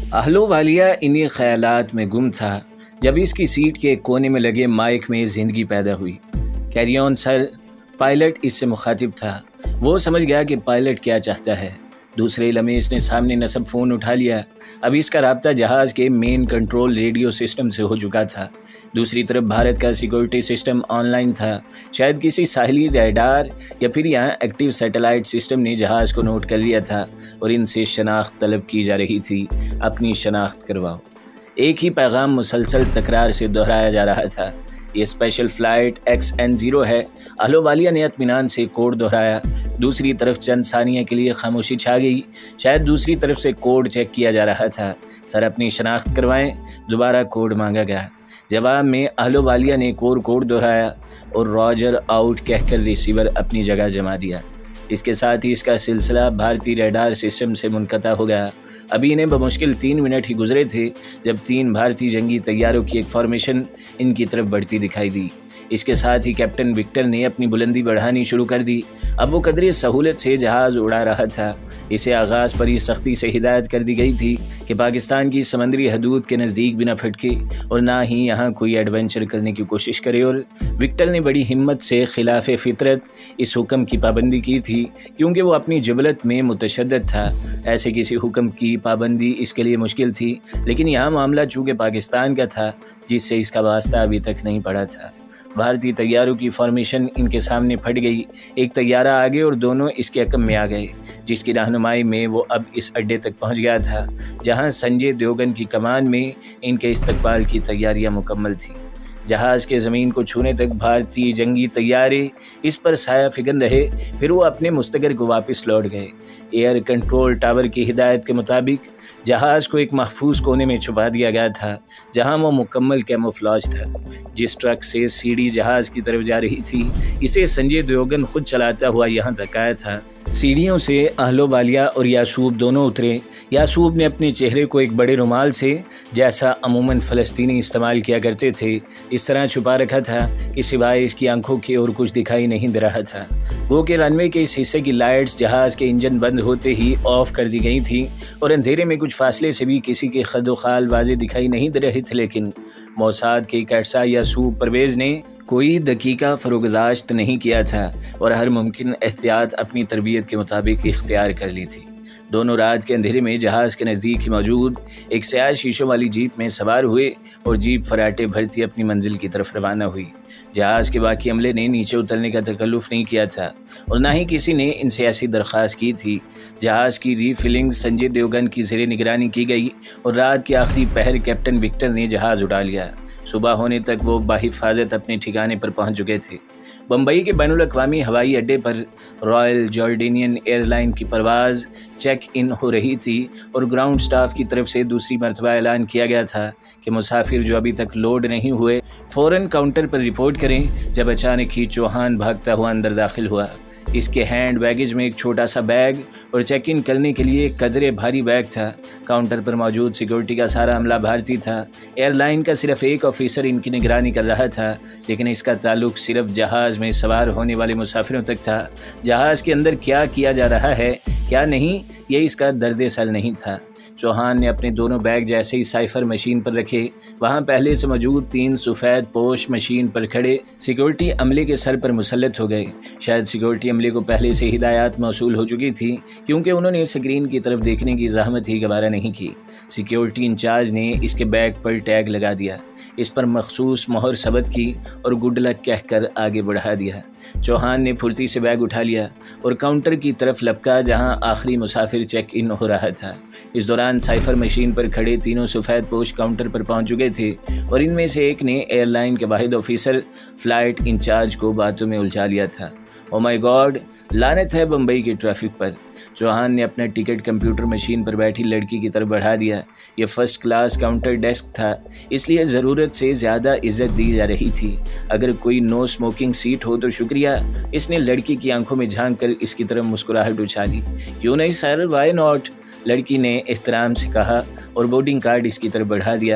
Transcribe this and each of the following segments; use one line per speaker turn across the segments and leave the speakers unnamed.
اہلووالیہ انہی خیالات میں گم تھا جب اس کی سیٹ کے کونے میں لگے مائک میں زندگی پیدا ہوئی۔ کیری آن سر، پائلٹ اس سے مخاطب تھا۔ وہ سمجھ گیا کہ پائلٹ کیا چاہتا ہے۔ دوسرے لمحے اس نے سامنے نصب فون اٹھا لیا۔ اب اس کا رابطہ جہاز کے مین کنٹرول ریڈیو سسٹم سے ہو چکا تھا۔ دوسری طرف بھارت کا سیکورٹی سسٹم آن لائن تھا۔ شاید کسی ساحلی ریڈار یا پھر یہاں ایکٹیو سیٹلائٹ سسٹم نے جہاز کو نوٹ کر لیا تھا اور ان سے شناخت طلب کی جا رہی تھی۔ اپنی شناخت کرواؤ۔ ایک ہی پیغام مسلسل تکرار سے دہرایا جا رہا تھا۔ یہ اسپیشل فلائٹ XN0 ہے۔ اہلووالیہ نے اطمینان سے کوڈ دہرایا۔ دوسری طرف چند ثانیہ کے لیے خاموشی چھا گئی۔ شاید دوسری طرف سے کوڈ چیک کیا جا رہا تھا۔ سر، اپنی شناخت کروائیں۔ دوبارہ کوڈ مانگا گیا۔ جواب میں اہلووالیہ نے کوڈ دہرایا اور راجر آؤٹ کہہ کر ریسیور اپنی جگہ جما دیا۔ اس کے ساتھ ہی اس کا سلسلہ بھارتی ریڈار سسٹم سے منقطع ہو گیا۔ ابھی انہیں بمشکل 3 منٹ ہی گزرے تھے جب 3 بھارتی جنگی طیاروں کی ایک فارمیشن ان کی طرف بڑھتی دکھائی دی۔ اس کے ساتھ ہی کیپٹن وکٹر نے اپنی بلندی بڑھانی شروع کر دی۔ اب وہ قدرے سہولت سے جہاز اڑا رہا تھا۔ اسے آغاز پر یہ سختی سے ہدایت کر دی گئی تھی کہ پاکستان کی سمندری حدود کے نزدیک بھی نہ پھٹکے اور نہ ہی یہاں کوئی ایڈونچر کرنے کی کوشش کرے، اور وکٹر نے بڑی ہمت سے خلاف فطرت اس حکم کی پابندی کی تھی، کیونکہ وہ اپنی جبلت میں متشدد تھا۔ ایسے کسی حکم کی پابندی اس کے لیے مشکل تھی، لیکن یہاں معاملہ چونکہ پاکستان کا تھا جس سے اس کا واسطہ ابھی تک نہیں پڑا تھا۔ بھارتی طیاروں کی فارمیشن ان کے سامنے پھٹ گئی۔ ایک طیارہ آگے اور دونوں اس کے عقب میں آ گئے، جس کی رہنمائی میں وہ اب اس اڈے تک پہنچ گیا تھا جہاں سنجے دیوگن کی کمان میں ان کے استقبال کی تیاریاں مکمل تھیں۔ جہاز کے زمین کو چھونے تک بھارتی جنگی طیارے اس پر سایہ فگن رہے، پھر وہ اپنے مستقر کو واپس لوٹ گئے۔ ایئر کنٹرول ٹاور کی ہدایت کے مطابق جہاز کو ایک محفوظ کونے میں چھپا دیا گیا تھا جہاں وہ مکمل کیموفلاج تھا۔ جس ٹرک سے سیڑھی جہاز کی طرف جا رہی تھی اسے سنجے دیوگن خود چلاتا ہوا یہاں تک آیا تھا۔ سیڑھیوں سے اہلووالیہ اور یعصوب دونوں اترے۔ یعصوب نے اپنے چہرے کو ایک بڑے رومال سے، جیسا عموماً فلسطینی استعمال کیا کرتے تھے، اس طرح چھپا رکھا تھا کہ سوائے اس کی آنکھوں کے اور کچھ دکھائی نہیں دے رہا تھا۔ گو کہ رن وے کے اس حصے کی لائٹس جہاز کے انجن بند ہوتے ہی آف کر دی گئی تھیں اور اندھیرے میں کچھ فاصلے سے بھی کسی کے خد و خال واضح دکھائی نہیں دے رہے تھے، لیکن موساد کے کیڈسا یعصوب پرویز نے کوئی دقیقہ فروگزاشت نہیں کیا تھا اور ہر ممکن احتیاط اپنی تربیت کے مطابق اختیار کر لی تھی۔ دونوں رات کے اندھیرے میں جہاز کے نزدیک ہی موجود ایک سیاہ شیشوں والی جیپ میں سوار ہوئے اور جیپ فراٹے بھرتی اپنی منزل کی طرف روانہ ہوئی۔ جہاز کے باقی عملے نے نیچے اترنے کا تکلف نہیں کیا تھا اور نہ ہی کسی نے ان سے ایسی درخواست کی تھی۔ جہاز کی ری فلنگ سنجے دیوگن کی زیر نگرانی کی گئی اور رات کے آخری پہر کیپٹن وکٹر نے جہاز اڑا لیا۔ صبح ہونے تک وہ بحفاظت اپنے ٹھکانے پر پہنچ چکے تھے۔ بمبئی کے بین الاقوامی ہوائی اڈے پر رائل جارڈینین ایئر لائن کی پرواز چیک ان ہو رہی تھی اور گراؤنڈ سٹاف کی طرف سے دوسری مرتبہ اعلان کیا گیا تھا کہ مسافر جو ابھی تک لوڈ نہیں ہوئے فوراً کاؤنٹر پر رپورٹ کریں۔ جب اچانک ہی چوہان بھاگتا ہوا اندر داخل ہوا۔ اس کے ہینڈ بیگیج میں ایک چھوٹا سا بیگ اور چیک ان کرنے کے لیے ایک قدرے بھاری بیگ تھا۔ کاؤنٹر پر موجود سیکورٹی کا سارا عملہ بھارتی تھا۔ ایئر لائن کا صرف ایک آفیسر ان کی نگرانی کر رہا تھا، لیکن اس کا تعلق صرف جہاز میں سوار ہونے والے مسافروں تک تھا۔ جہاز کے اندر کیا کیا جا رہا ہے کیا نہیں، یہ اس کا درد سل نہیں تھا۔ چوہان نے اپنے دونوں بیگ جیسے ہی سائفر مشین پر رکھے، وہاں پہلے سے موجود 3 سفید پوش مشین پر کھڑے سیکورٹی عملے کے سر پر مسلط ہو گئے۔ شاید سیکورٹی عملے کو پہلے سے ہدایات موصول ہو چکی تھی، کیونکہ انہوں نے اسکرین کی طرف دیکھنے کی زحمت ہی گوارا نہیں کی۔ سیکورٹی انچارج نے اس کے بیگ پر ٹیگ لگا دیا، اس پر مخصوص مہر ثبت کی اور گڈ لک کہہ کر آگے بڑھا دیا۔ چوہان نے پھرتی سے بیگ اٹھا لیا اور کاؤنٹر کی طرف لپکا جہاں آخری مسافر چیک ان ہو رہا تھا۔ اس دوران سائفر مشین پر کھڑے تینوں سفید پوش کاؤنٹر پر پہنچ چکے تھے اور ان میں سے ایک نے ایئر لائن کے واحد آفیسر فلائٹ انچارج کو باتوں میں الجھا لیا تھا۔ او مائی گاڈ، لعنت ہے بمبئی کی ٹریفک پر۔ چوہان نے اپنا ٹکٹ کمپیوٹر مشین پر بیٹھی لڑکی کی طرف بڑھا دیا۔ یہ فرسٹ کلاس کاؤنٹر ڈیسک تھا، اس لیے ضرورت سے زیادہ عزت دی جا رہی تھی۔ اگر کوئی نو اسموکنگ سیٹ ہو تو شکریہ۔ اس نے لڑکی کی آنکھوں میں جھانک کر اس کی طرف مسکراہٹ اچھالی۔ کیوں نہیں سر، وائی ناٹ؟ لڑکی نے احترام سے کہا اور بورڈنگ کارڈ اس کی طرف بڑھا دیا۔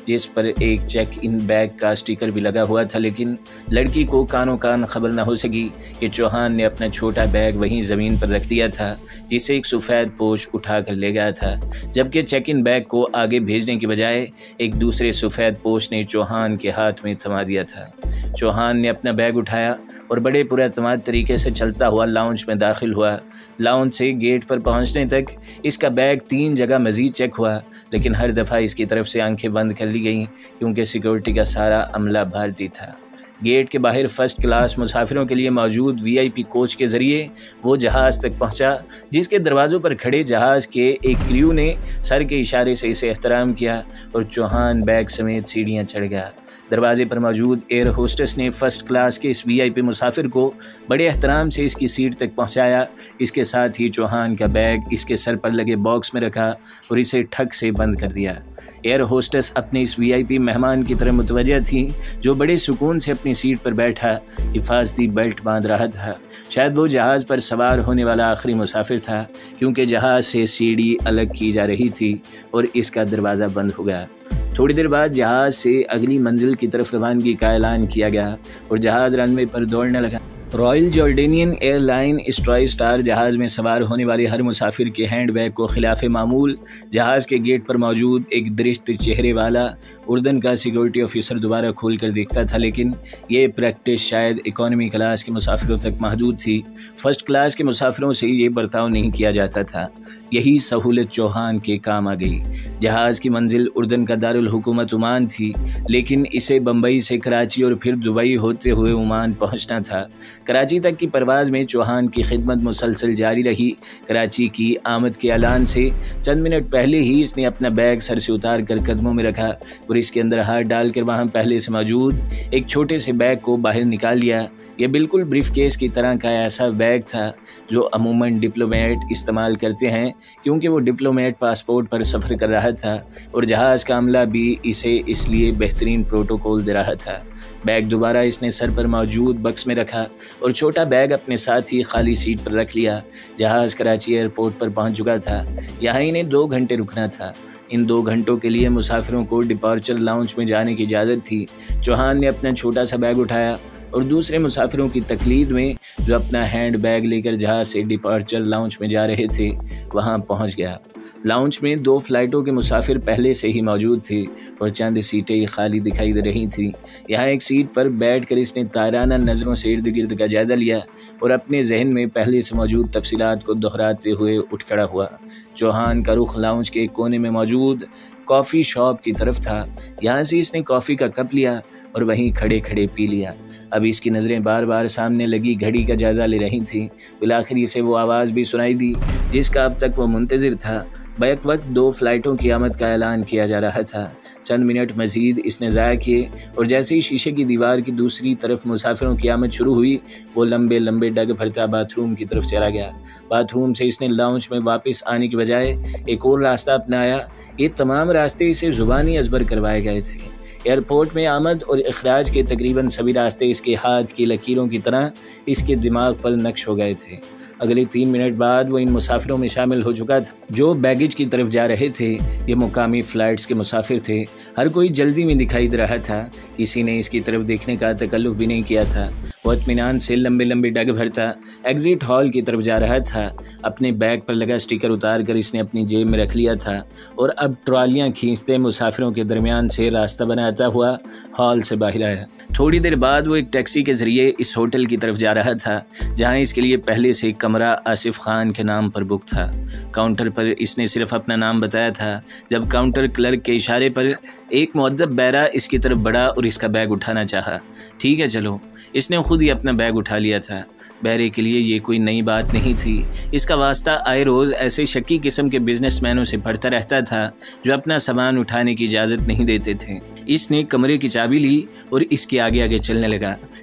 जिस पर एक चेक इन बैग का स्टिकर भी लगा हुआ था, लेकिन लड़की को कानों कान खबर न हो सकी कि चौहान ने अपना छोटा बैग वहीं ज़मीन पर रख दिया था जिसे एक सफ़ेद पोश उठा कर ले गया था, जबकि चेक इन बैग को आगे भेजने की बजाय एक दूसरे सफ़ेद पोश ने चौहान के हाथ में थमा दिया था। चौहान ने अपना बैग उठाया और बड़े पुरअतमाद तरीके से चलता हुआ लाउंज में दाखिल हुआ। लाउंज से गेट पर पहुंचने तक इसका बैग 3 जगह मज़ीद चेक हुआ, लेकिन हर दफ़ा इसकी तरफ से आंखें बंद कर ली गईं क्योंकि सिक्योरिटी का सारा अमला भारतीय था। गेट के बाहर फर्स्ट क्लास मुसाफिरों के लिए मौजूद VIP कोच के ज़रिए वो जहाज़ तक पहुंचा, जिसके दरवाज़ों पर खड़े जहाज़ के एक क्रू ने सर के इशारे से इसे एहतराम किया और चौहान बैग समेत सीढ़ियां चढ़ गया। दरवाजे पर मौजूद एयर होस्टेस ने फर्स्ट क्लास के इस VIP मुसाफिर को बड़े एहतराम से इसकी सीट तक पहुंचाया। इसके साथ ही चौहान का बैग इसके सर पर लगे बॉक्स में रखा और इसे ठक से बंद कर दिया। एयर होस्टेस अपने इस VIP मेहमान की तरफ मुतवज्जह थी, जो बड़े सुकून से अपनी सीट पर बैठा हिफाजती बेल्ट बांध रहा था। शायद वो जहाज़ पर सवार होने वाला आखिरी मुसाफिर था, क्योंकि जहाज़ से सीढ़ी अलग की जा रही थी और इसका दरवाज़ा बंद हो गया। थोड़ी देर बाद जहाज़ से अगली मंजिल की तरफ रवानगी का ऐलान किया गया और जहाज़ रनवे पर दौड़ने लगा। Royal Jordanian airline TriStar जहाज़ में सवार होने वाले हर मुसाफिर के हैंड बैग को खिलाफ मामूल जहाज़ के गेट पर मौजूद एक दरिश्त चेहरे वाला उर्दन का सिक्योरिटी ऑफिसर दोबारा खोल कर देखता था, लेकिन ये प्रैक्टिस शायद इकॉनमी क्लास के मुसाफिरों तक महदूद थी। फर्स्ट क्लास के मुसाफिरों से ये बर्ताव नहीं किया जाता था। यही सहूलत चौहान के काम आ गई। जहाज़ की मंजिल उर्दन का दारुल हुकूमत ओमान थी, लेकिन इसे बम्बई से कराची और फिर दुबई होते हुए ओमान पहुंचना था। कराची तक की परवाज़ में चौहान की खिदमत मुसलसल जारी रही। कराची की आमद के ऐलान से चंद मिनट पहले ही इसने अपना बैग सर से उतार कर कदमों में रखा और इसके अंदर हाथ डालकर वहाँ पहले से मौजूद एक छोटे से बैग को बाहर निकाल लिया। यह बिल्कुल ब्रीफ केस की तरह का ऐसा बैग था जो अमूमन डिप्लोमेट इस्तेमाल करते हैं, क्योंकि वो डिप्लोमेट पासपोर्ट पर सफ़र कर रहा था और जहाज़ का अमला भी इसे इसलिए बेहतरीन प्रोटोकॉल दे रहा था। बैग दोबारा इसने सर पर मौजूद बक्स में रखा और छोटा बैग अपने साथ ही खाली सीट पर रख लिया। जहाज़ कराची एयरपोर्ट पर पहुंच चुका था। यहाँ इन्हें 2 घंटे रुकना था। इन 2 घंटों के लिए मुसाफिरों को डिपार्चर लाउंज में जाने की इजाज़त थी। चौहान ने अपना छोटा सा बैग उठाया और दूसरे मुसाफिरों की तकलीद में जो अपना हैंड बैग लेकर जहाज़ से डिपार्चर लाउंज में जा रहे थे वहाँ पहुँच गया। लाउंज में 2 फ्लाइटों के मुसाफिर पहले से ही मौजूद थे और चंद सीटें खाली दिखाई दे रही थी। यहाँ एक सीट पर बैठकर इसने ताराना नज़रों से इर्द गिर्द का जायज़ा लिया और अपने जहन में पहले से मौजूद तफसीलात को दोहराते हुए उठ खड़ा हुआ। चौहान का रुख लाउंज के एक कोने में मौजूद कॉफ़ी शॉप की तरफ था। यहाँ से इसने कॉफ़ी का कप लिया और वहीं खड़े खड़े पी लिया। अब इसकी नज़रें बार बार सामने लगी घड़ी का जायज़ा ले रही थी। बिलाखिर इसे वो आवाज़ भी सुनाई दी जिसका अब तक वो मुंतज़िर था। बैक वक्त 2 फ्लाइटों की आमद का ऐलान किया जा रहा था। चंद मिनट मज़ीद इसने ज़ाया किए और जैसे ही शीशे की दीवार की दूसरी तरफ मुसाफिरों की आमद शुरू हुई, वो लंबे लंबे डग भरता बाथरूम की तरफ चला गया। बाथरूम से इसने लाउंज में वापस आने की बजाय एक और रास्ता अपनाया। ये तमाम रास्ते इसे ज़ुबानी अज़बर करवाए गए थे। एयरपोर्ट में आमद और इखराज के तकरीबन सभी रास्ते इसके हाथ की लकीरों की तरह इसके दिमाग पर नक्श हो गए थे। अगले 3 मिनट बाद वो इन मुसाफिरों में शामिल हो चुका था जो बैगेज की तरफ जा रहे थे। ये मुकामी फ़्लाइट्स के मुसाफिर थे। हर कोई जल्दी में दिखाई दे रहा था। किसी ने इसकी तरफ देखने का तकल्लुफ़ भी नहीं किया था। वो इत्मीनान से लंबे लंबे डग भरता एग्ज़िट हॉल की तरफ जा रहा था। अपने बैग पर लगा स्टिकर उतार कर इसने अपनी जेब में रख लिया था और अब ट्रॉलियाँ खींचते मुसाफिरों के दरमियान से रास्ता बनाता हुआ हॉल से बाहर आया। थोड़ी देर बाद वो एक टैक्सी के ज़रिए इस होटल की तरफ जा रहा था जहाँ इसके लिए पहले से कमरा आसिफ खान के नाम पर बुक था। काउंटर पर इसने सिर्फ अपना नाम बताया था। जब काउंटर क्लर्क के इशारे पर एक मुअद्दब बैरा इसकी तरफ बढ़ा और इसका बैग उठाना चाहा। ठीक है चलो, इसने खुद ही अपना बैग उठा लिया था। बैरे के लिए ये कोई नई बात नहीं थी। इसका वास्ता आए रोज़ ऐसे शक्की किस्म के बिजनेसमैनों से पड़ता रहता था जो अपना सामान उठाने की इजाज़त नहीं देते थे। इसने कमरे की चाबी ली और इसके आगे आगे चलने लगा।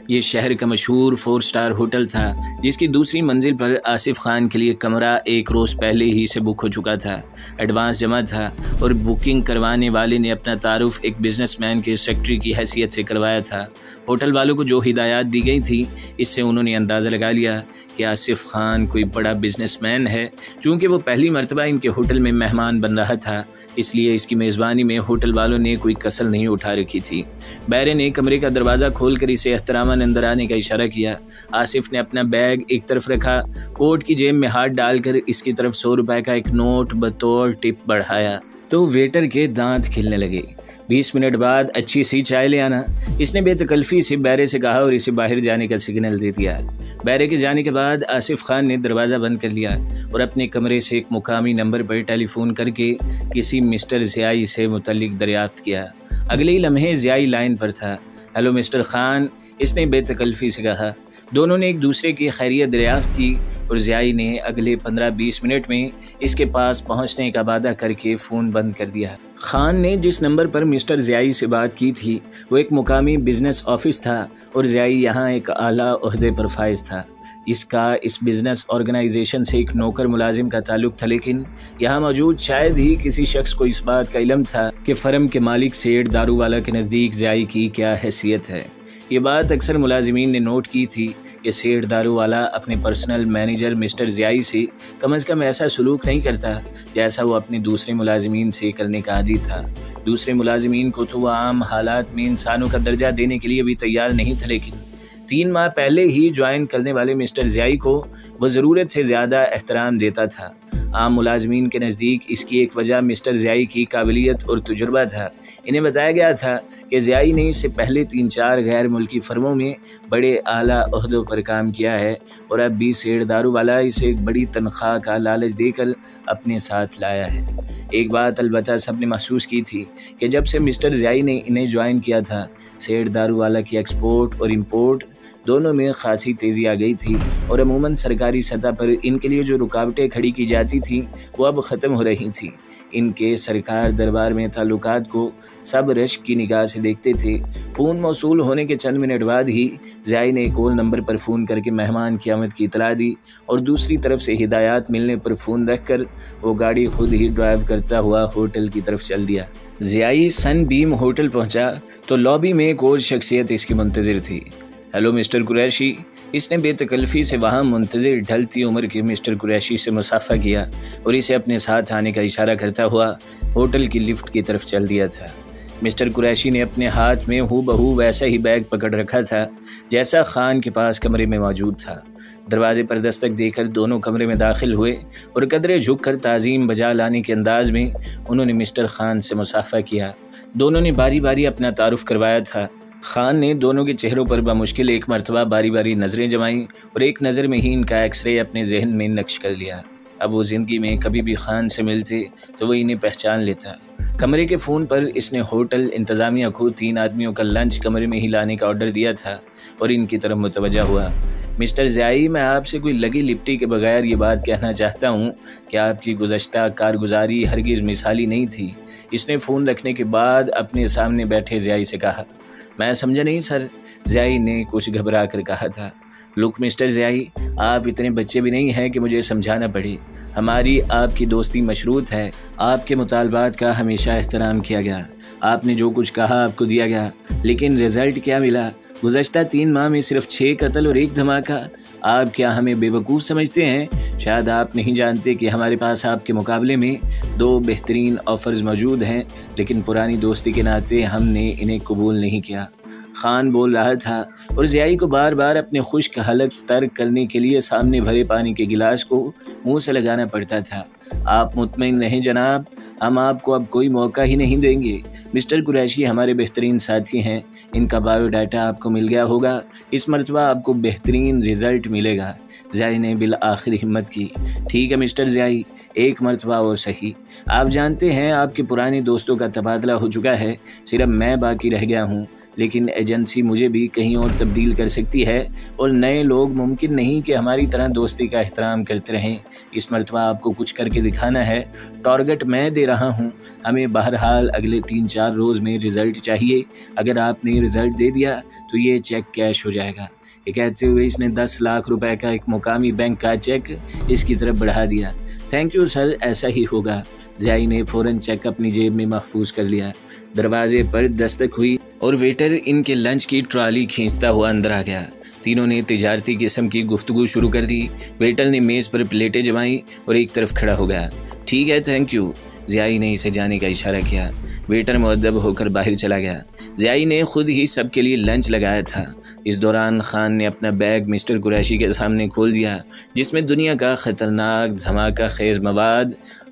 یہ شہر کا مشہور 4 اسٹار ہوٹل تھا جس کی دوسری منزل پر آصف خان کے لیے کمرہ 1 روز پہلے ہی سے بک ہو چکا تھا۔ ایڈوانس جمع تھا اور بکنگ کروانے والے نے اپنا تعارف ایک بزنس مین کے سیکرٹری کی حیثیت سے کروایا تھا۔ ہوٹل والوں کو جو ہدایات دی گئی تھی اس سے انہوں نے اندازہ لگا لیا کہ آصف خان کوئی بڑا بزنس مین ہے۔ چونکہ وہ پہلی مرتبہ ان کے ہوٹل میں مہمان بن رہا تھا اس لیے اس کی میزبانی میں ہوٹل والوں نے کوئی کسل نہیں اٹھا رکھی تھی۔ بیرے نے کمرے کا دروازہ کھول کر اسے احتراماً اندر آنے کا اشارہ کیا۔ آصف نے اپنا بیگ ایک طرف رکھا، کوٹ کی جیب میں ہاتھ ڈال کر اس کی طرف 100 روپے کا ایک نوٹ بطور ٹپ بڑھایا تو ویٹر کے دانت کھلنے لگے۔ 20 منٹ بعد اچھی سی چائے لے آنا، اس نے بے تکلفی سے بیرے سے کہا اور اسے باہر جانے کا سگنل دے دیا۔ بیرے کے جانے کے بعد آصف خان نے دروازہ بند کر لیا اور اپنے کمرے سے ایک مقامی نمبر پر ٹیلی فون کر کے کسی مسٹر ضیائی سے متعلق دریافت کیا۔ اگلے ہی لمحے ضیائی لائن پر تھا۔ ہیلو مسٹر خان، اس نے بے تکلفی سے کہا۔ دونوں نے ایک دوسرے کی خیریت دریافت کی اور ضیائی نے اگلے 15-20 منٹ میں اس کے پاس پہنچنے کا وعدہ کر کے فون بند کر دیا۔ خان نے جس نمبر پر مسٹر ضیائی سے بات کی تھی وہ ایک مقامی بزنس آفس تھا اور ضیائی یہاں ایک اعلیٰ عہدے پر فائز تھا۔ اس کا اس بزنس آرگنائزیشن سے ایک نوکر ملازم کا تعلق تھا، لیکن یہاں موجود شاید ہی کسی شخص کو اس بات کا علم تھا کہ فرم کے مالک سیٹھ دارو والا کے نزدیک ضیائی کی کیا حیثیت ہے۔ یہ بات اکثر ملازمین نے نوٹ کی تھی کہ سیٹھ دارو والا اپنے پرسنل مینیجر مسٹر ضیائی سے کم از کم ایسا سلوک نہیں کرتا جیسا وہ اپنے دوسرے ملازمین سے کرنے کا عادی تھا۔ دوسرے ملازمین کو تو وہ عام حالات میں انسانوں کا درجہ دینے کے لیے بھی تیار نہیں تھا، لیکن 3 ماہ پہلے ہی جوائن کرنے والے مسٹر ضیائی کو وہ ضرورت سے زیادہ احترام دیتا تھا۔ عام ملازمین کے نزدیک اس کی ایک وجہ مسٹر ضیائی کی قابلیت اور تجربہ تھا۔ انہیں بتایا گیا تھا کہ ضیائی نے اس سے پہلے 3-4 غیر ملکی فرموں میں بڑے اعلیٰ عہدوں پر کام کیا ہے اور اب بھی سیٹھ دارو والا اسے ایک بڑی تنخواہ کا لالچ دے کر اپنے ساتھ لایا ہے۔ ایک بات البتہ سب نے محسوس کی تھی کہ جب سے مسٹر ضیائی نے انہیں جوائن کیا تھا سیٹھ دارو والا کی ایکسپورٹ اور امپورٹ دونوں میں خاصی تیزی آ گئی تھی اور عموماً سرکاری سطح پر ان کے لیے جو رکاوٹیں کھڑی کی جاتی تھیں وہ اب ختم ہو رہی تھیں۔ ان کے سرکار دربار میں تعلقات کو سب رشک کی نگاہ سے دیکھتے تھے۔ فون موصول ہونے کے چند منٹ بعد ہی ضیائی نے ایک اور نمبر پر فون کر کے مہمان کی آمد کی اطلاع دی اور دوسری طرف سے ہدایات ملنے پر فون رکھ کر وہ گاڑی خود ہی ڈرائیو کرتا ہوا ہوٹل کی طرف چل دیا۔ ضیائی سن بیم ہوٹل پہنچا تو لابی میں ایک اور شخصیت اس کی منتظر تھی۔ ہیلو مسٹر قریشی، اس نے بے تکلفی سے وہاں منتظر ڈھلتی عمر کے مسٹر قریشی سے مصافحہ کیا اور اسے اپنے ساتھ آنے کا اشارہ کرتا ہوا ہوٹل کی لفٹ کی طرف چل دیا تھا۔ مسٹر قریشی نے اپنے ہاتھ میں ہو بہو ویسا ہی بیگ پکڑ رکھا تھا جیسا خان کے پاس کمرے میں موجود تھا۔ دروازے پر دستک دے کر دونوں کمرے میں داخل ہوئے اور قدرے جھک کر تعظیم بجا لانے کے انداز میں انہوں نے مسٹر خان سے مصافحہ کیا۔ دونوں نے باری باری اپنا تعارف کروایا تھا۔ خان نے دونوں کے چہروں پر بمشکل ایک مرتبہ باری باری نظریں جمائیں اور ایک نظر میں ہی ان کا ایکس رے اپنے ذہن میں نقش کر لیا۔ اب وہ زندگی میں کبھی بھی خان سے ملتے تو وہ انہیں پہچان لیتا۔ کمرے کے فون پر اس نے ہوٹل انتظامیہ کو 3 آدمیوں کا لنچ کمرے میں ہی لانے کا آرڈر دیا تھا اور ان کی طرف متوجہ ہوا۔ مسٹر ضیائی، میں آپ سے کوئی لگی لپٹی کے بغیر یہ بات کہنا چاہتا ہوں کہ آپ کی گزشتہ کارگزاری ہرگز مثالی نہیں تھی۔ اس نے فون رکھنے کے بعد اپنے سامنے بیٹھے ضیائی سے کہا۔ میں سمجھا نہیں سر، ضیائی نے کچھ گھبرا کر کہا تھا۔ لک مسٹر ضیائی، آپ اتنے بچے بھی نہیں ہیں کہ مجھے سمجھانا پڑے۔ ہماری آپ کی دوستی مشروط ہے۔ آپ کے مطالبات کا ہمیشہ احترام کیا گیا۔ آپ نے جو کچھ کہا آپ کو دیا گیا، لیکن رزلٹ کیا ملا؟ گزشتہ 3 ماہ میں صرف 6 قتل اور 1 دھماکہ۔ آپ کیا ہمیں بے وقوف سمجھتے ہیں؟ شاید آپ نہیں جانتے کہ ہمارے پاس آپ کے مقابلے میں 2 بہترین آفرز موجود ہیں، لیکن پرانی دوستی کے ناطے ہم نے انہیں قبول نہیں کیا۔ خان بول رہا تھا اور ضیائی کو بار بار اپنے خشک حلق ترک کرنے کے لیے سامنے بھرے پانی کے گلاس کو منہ سے لگانا پڑتا تھا۔ آپ مطمئن رہیں جناب، ہم آپ کو اب کوئی موقع ہی نہیں دیں گے۔ مسٹر قریشی ہمارے بہترین ساتھی ہیں، ان کا بایو ڈاٹا آپ کو مل گیا ہوگا۔ اس مرتبہ آپ کو بہترین رزلٹ ملے گا۔ ضیائی نے بالآخر ہمت کی۔ ٹھیک ہے مسٹر ضیائی، ایک مرتبہ اور صحیح۔ آپ جانتے ہیں آپ کے پرانے دوستوں کا تبادلہ ہو چکا ہے، صرف میں باقی رہ گیا ہوں، لیکن ایجنسی مجھے بھی کہیں اور تبدیل کر سکتی ہے اور نئے لوگ ممکن نہیں کہ ہماری طرح دوستی کا احترام کرتے رہیں۔ اس مرتبہ آپ کو کچھ کر کے دکھانا ہے۔ ٹارگٹ میں دے رہا ہوں، ہمیں بہرحال اگلے 3-4 روز میں رزلٹ چاہیے۔ اگر آپ نے رزلٹ دے دیا تو یہ چیک کیش ہو جائے گا۔ یہ کہتے ہوئے اس نے 10 لاکھ روپے کا ایک مقامی بینک کا چیک اس کی طرف بڑھا دیا۔ تھینک یو سر، ایسا ہی ہوگا۔ ضیائی نے فوراً چیک اپنی جیب میں محفوظ کر لیا۔ دروازے پر دستک ہوئی اور ویٹر ان کے لنچ کی ٹرالی کھینچتا ہوا اندر آ گیا۔ تینوں نے تجارتی قسم کی گفتگو شروع کر دی۔ ویٹر نے میز پر پلیٹیں جمائیں اور ایک طرف کھڑا ہو گیا۔ ٹھیک ہے، تھینک یو۔ ضیائی نے اسے جانے کا اشارہ کیا۔ ویٹر مؤدب ہو کر باہر چلا گیا۔ ضیائی نے خود ہی سب کے لیے لنچ لگایا تھا۔ اس دوران خان نے اپنا بیگ مسٹر قریشی کے سامنے کھول دیا، جس میں دنیا کا خطرناک دھماکہ خیز مواد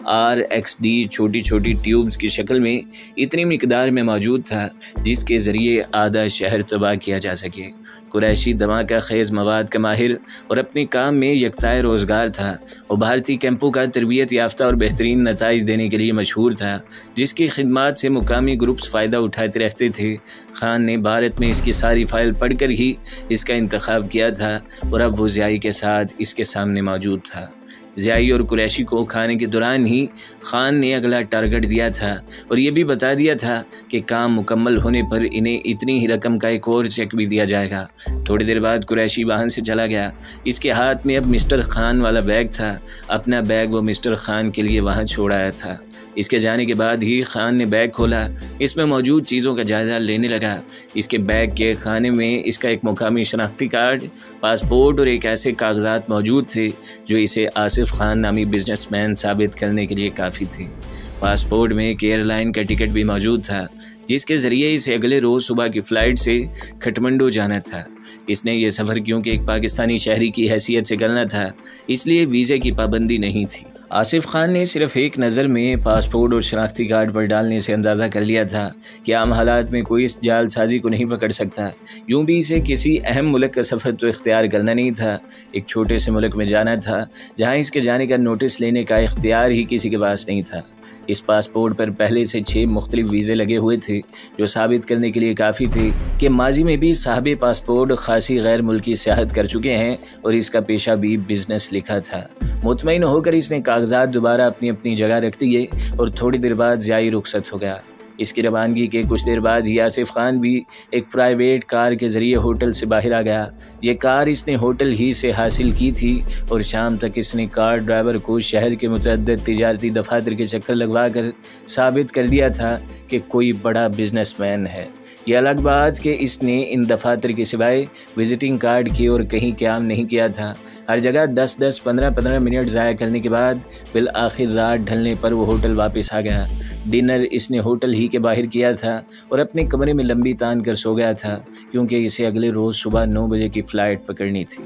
RXD چھوٹی چھوٹی ٹیوبز کی شکل میں اتنی مقدار میں موجود تھا جس کے ذریعے آدھا شہر تباہ کیا جا سکے۔ قریشی دھماکہ خیز مواد کا ماہر اور اپنے کام میں یکتائے روزگار تھا۔ وہ بھارتی کیمپوں کا تربیت یافتہ اور بہترین نتائج دینے کے لیے مشہور تھا، جس کی خدمات سے مقامی گروپس فائدہ اٹھاتے رہتے تھے۔ خان نے بھارت میں اس کی ساری فائل پڑھ کر ہی اس کا انتخاب کیا تھا اور اب وہ ضیائی کے ساتھ اس کے سامنے موجود تھا۔ ضیائی اور قریشی کو کھانے کے دوران ہی خان نے اگلا ٹارگٹ دیا تھا اور یہ بھی بتا دیا تھا کہ کام مکمل ہونے پر انہیں اتنی ہی رقم کا ایک اور چیک بھی دیا جائے گا۔ تھوڑی دیر بعد قریشی وہاں سے چلا گیا۔ اس کے ہاتھ میں اب مسٹر خان والا بیگ تھا۔ اپنا بیگ وہ مسٹر خان کے لیے وہاں چھوڑ آیا تھا۔ اس کے جانے کے بعد ہی خان نے بیگ کھولا۔ اس میں موجود چیزوں کا جائزہ لینے لگا۔ اس کے بیگ کے خانے میں اس کا ایک مقامی شناختی کارڈ، پاسپورٹ اور ایک ایسے کاغذات موجود تھے جو اسے آصف خان نامی بزنس مین ثابت کرنے کے لیے کافی تھے۔ پاسپورٹ میں ایک ایئر لائن کا ٹکٹ بھی موجود تھا جس کے ذریعے اسے اگلے روز صبح کی فلائٹ سے کھٹمنڈو جانا تھا۔ اس نے یہ سفر کیونکہ ایک پاکستانی شہری کی حیثیت سے کرنا تھا، اس لیے ویزے کی پابندی نہیں تھی۔ آصف خان نے صرف ایک نظر میں پاسپورٹ اور شناختی کارڈ پر ڈالنے سے اندازہ کر لیا تھا کہ عام حالات میں کوئی اس جعل سازی کو نہیں پکڑ سکتا۔ یوں بھی اسے کسی اہم ملک کا سفر تو اختیار کرنا نہیں تھا، ایک چھوٹے سے ملک میں جانا تھا جہاں اس کے جانے کا نوٹس لینے کا اختیار ہی کسی کے پاس نہیں تھا۔ اس پاسپورٹ پر پہلے سے 6 مختلف ویزے لگے ہوئے تھے جو ثابت کرنے کے لیے کافی تھے کہ ماضی میں بھی صاحب پاسپورٹ خاصی غیر ملکی سیاحت کر چکے ہیں اور اس کا پیشہ بھی بزنس لکھا تھا۔ مطمئن ہو کر اس نے کاغذات دوبارہ اپنی جگہ رکھ دیے اور تھوڑی دیر بعد ضیائی رخصت ہو گیا۔ اس کی روانگی کے کچھ دیر بعد ہی آصف خان بھی ایک پرائیویٹ کار کے ذریعے ہوٹل سے باہر آ گیا۔ یہ کار اس نے ہوٹل ہی سے حاصل کی تھی اور شام تک اس نے کار ڈرائیور کو شہر کے متعدد تجارتی دفاتر کے چکر لگوا کر ثابت کر دیا تھا کہ کوئی بڑا بزنس مین ہے۔ یہ الگ بات کہ اس نے ان دفاتر کے سوائے وزٹنگ کارڈ کی اور کہیں قیام نہیں کیا تھا۔ ہر جگہ 10-10 15-15 منٹ ضائع کرنے کے بعد بالآخر رات ڈھلنے پر وہ ہوٹل واپس آ گیا۔ ڈنر اس نے ہوٹل ہی کے باہر کیا تھا اور اپنے کمرے میں لمبی تان کر سو گیا تھا کیونکہ اسے اگلے روز صبح 9 بجے کی فلائٹ پکڑنی تھی۔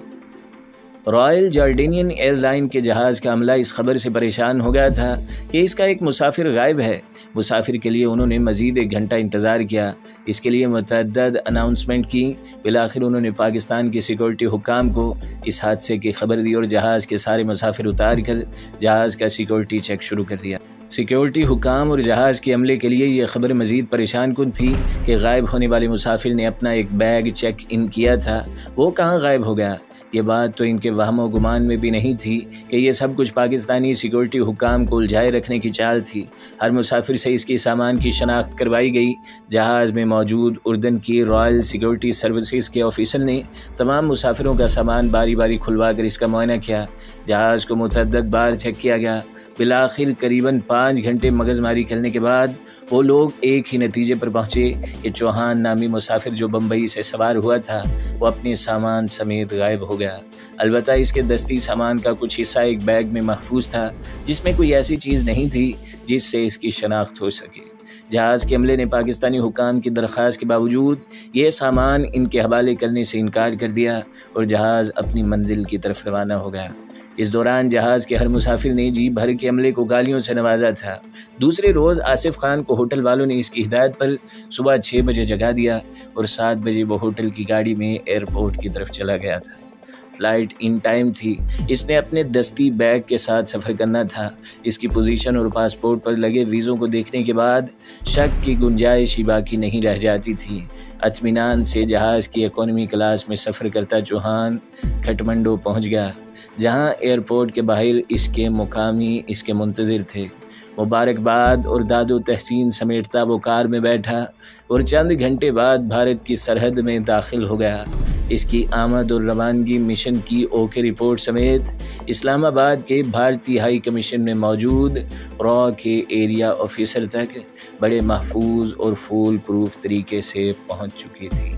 رائل جارڈینین ایئر لائن کے جہاز کا عملہ اس خبر سے پریشان ہو گیا تھا کہ اس کا ایک مسافر غائب ہے۔ مسافر کے لیے انہوں نے مزید 1 گھنٹہ انتظار کیا، اس کے لیے متعدد اناؤنسمنٹ کی۔ بالآخر انہوں نے پاکستان کے سیکورٹی حکام کو اس حادثے کی خبر دی اور جہاز کے سارے مسافر اتار کر جہاز کا سیکورٹی چیک شروع کر دیا۔ سیکورٹی حکام اور جہاز کے عملے کے لیے یہ خبر مزید پریشان کن تھی کہ غائب ہونے والے مسافر نے اپنا ایک بیگ چیک ان کیا تھا، وہ کہاں غائب ہو گیا؟ یہ بات تو ان کے وہم و گمان میں بھی نہیں تھی کہ یہ سب کچھ پاکستانی سیکورٹی حکام کو الجھائے رکھنے کی چال تھی۔ ہر مسافر سے اس کی سامان کی شناخت کروائی گئی۔ جہاز میں موجود اردن کی رائل سیکورٹی سروسز کے آفیسر نے تمام مسافروں کا سامان باری باری کھلوا کر اس کا معائنہ کیا۔ جہاز کو متعدد بار چیک کیا گیا۔ بالآخر قریباً 5 گھنٹے مغز ماری کرنے کے بعد وہ لوگ ایک ہی نتیجے پر پہنچے کہ چوہان نامی مسافر جو بمبئی سے سوار ہوا تھا وہ اپنے سامان سمیت غائب ہو گیا۔ البتہ اس کے دستی سامان کا کچھ حصہ ایک بیگ میں محفوظ تھا جس میں کوئی ایسی چیز نہیں تھی جس سے اس کی شناخت ہو سکے۔ جہاز کے عملے نے پاکستانی حکام کی درخواست کے باوجود یہ سامان ان کے حوالے کرنے سے انکار کر دیا اور جہاز اپنی منزل کی طرف روانہ ہو گیا۔ اس دوران جہاز کے ہر مسافر نے جی بھر کے عملے کو گالیوں سے نوازا تھا۔ دوسرے روز آصف خان کو ہوٹل والوں نے اس کی ہدایت پر صبح 6 بجے جگا دیا اور 7 بجے وہ ہوٹل کی گاڑی میں ایئرپورٹ کی طرف چلا گیا تھا۔ فلائٹ ان ٹائم تھی۔ اس نے اپنے دستی بیگ کے ساتھ سفر کرنا تھا۔ اس کی پوزیشن اور پاسپورٹ پر لگے ویزوں کو دیکھنے کے بعد شک کی گنجائش ہی باقی نہیں رہ جاتی تھی۔ اطمینان سے جہاز کی اکانومی کلاس میں سفر کرتا چوہان کھٹمنڈو پہنچ گیا، جہاں ایئرپورٹ کے باہر اس کے مقامی اس کے منتظر تھے۔ مبارکباد اور داد و تحسین سمیٹتا وہ کار میں بیٹھا اور چند گھنٹے بعد بھارت کی سرحد میں داخل ہو گیا۔ اس کی آمد اور روانگی مشن کی اوکے رپورٹ سمیت اسلام آباد کے بھارتی ہائی کمیشن میں موجود را کے ایریا آفیسر تک بڑے محفوظ اور فول پروف طریقے سے پہنچ چکی تھی۔